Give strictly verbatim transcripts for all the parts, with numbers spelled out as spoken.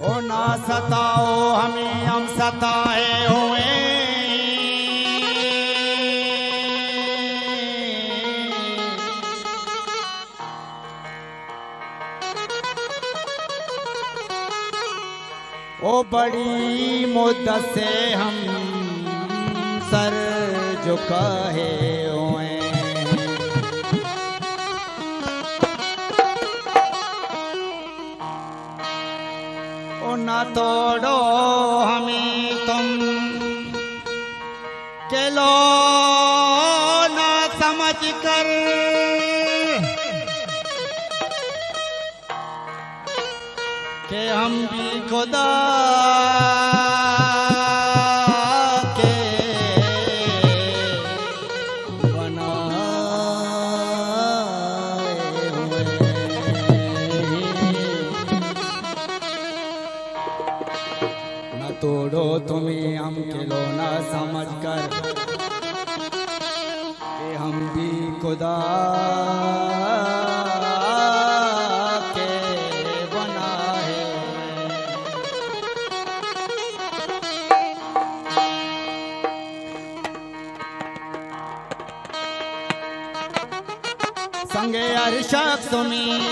ओ ना सताओ हमें, हम सताए हुए। ओ बड़ी मुद्दत से हम सर झुकाए हुए। ओ ना तोड़ो हमें तुम के लो ना समझ कर, के हम भी खुदा के बनाए हुए। न तोड़ो तुम्हें हम खिलो ना समझ कर, के हम भी खुदा संगे अर्शक तुम्हें,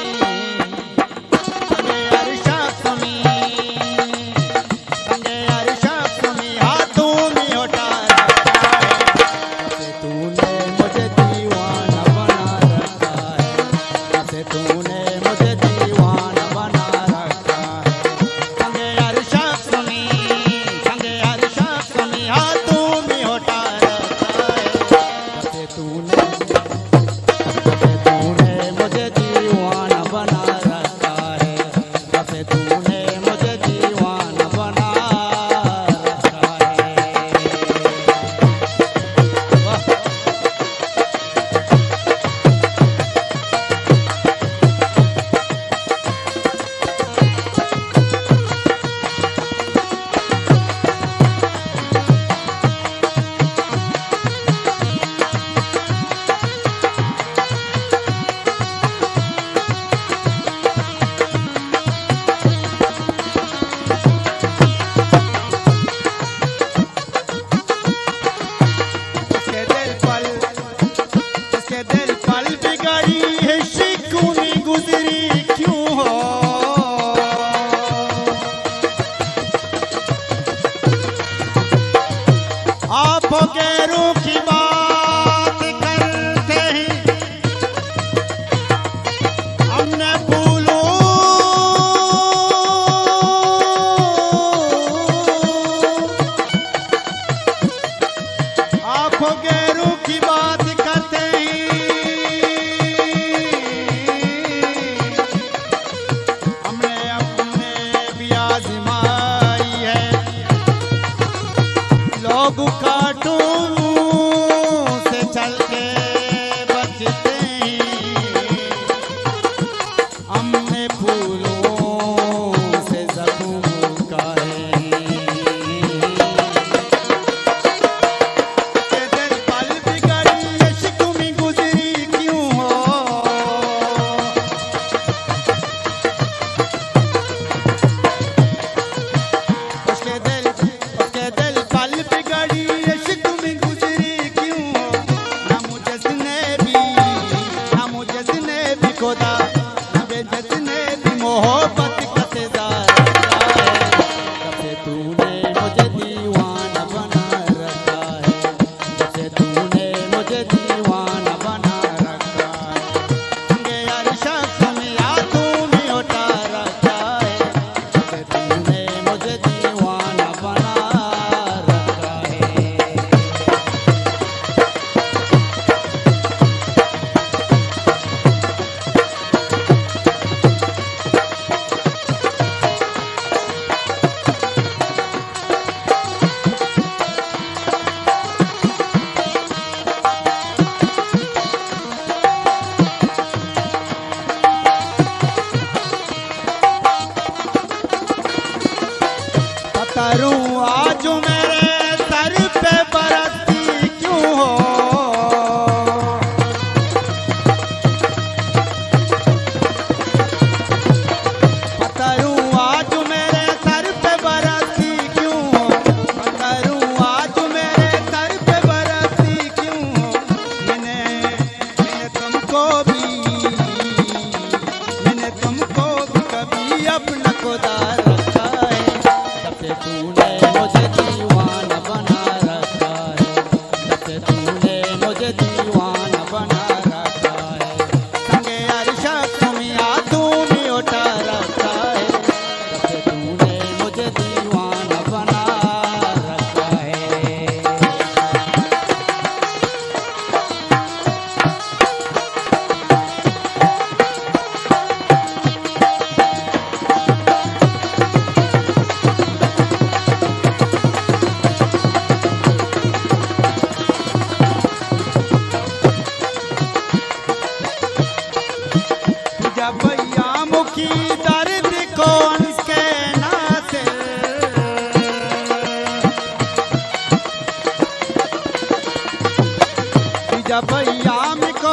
संगे अर्शक तुम्हें, संगे अर्शक तुम्हें हाथों में उठा रखा है। जैसे तूने मुझे दीवाना बना रखा है, जैसे तूने मुझे दीवाना बना रखा है। संगे अर्शक तुम्हें, संगे अर्शक तुम्हें हाथों में उठा रखा है। जैसे तूने गैरों की बात करते ही हमने भूलो, आंखों गैरों की बात करते ही हमने अपने भी आजमाई है। लोग काटो से चल के बचते ही हमने फूलों से ज़ख्म काहे। के दिल पल बिगड़ी इश्क में गुजरी क्यों हो, उसके दिल उसके दिल पल बिगड़ी इश्क में गुजरी क्यों हो। ना मुझे जिसने भी, ना मुझे जिसने भी खुदा, ना जिसने भी मोहब्बत का इंतजार रखा है। जब से तूने मुझे दीवाना बना रखा है, जब से तूने मुझे दीवाना बना रखा है। संगे अर्शक तुम्हें हाथों में उठा रखा है, जब से तूने मुझे दीवाना बना रखा है। करूं आज मेरे सर पे बरसती क्यों हो, करूं आज मेरे अपना खुदा रखा है, जब से तूने मुझे दीवाना बना रखा है, जब से तूने मुझे दीवाना बना रखा है। संगे अरशक मियां तू भी उठा रखा है, जब से तूने मुझे दीवाना बना रखा है। जब भैया मुखी दर्द कौन के नाते, जब भैया को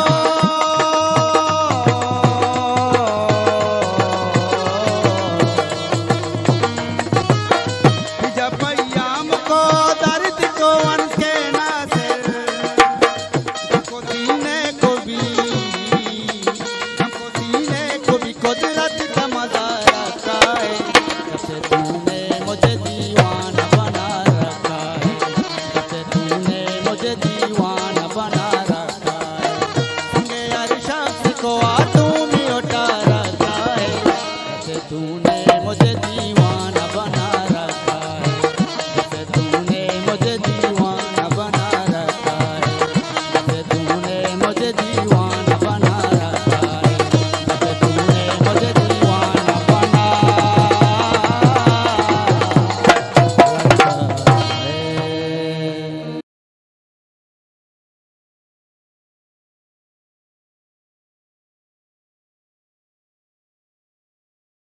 जब भैया को दर्द कौन के नाते, हमको सीने को भी हमको सीने को भी कुदरत का मजा रखा है, जब से तूने मुझे दीवाना बना रखा है, जब से तूने मुझे दीवाना बना रखा है। संगे हर शख्स को आ तू भी उठा रखा है, जब से तूने मुझे दीवाना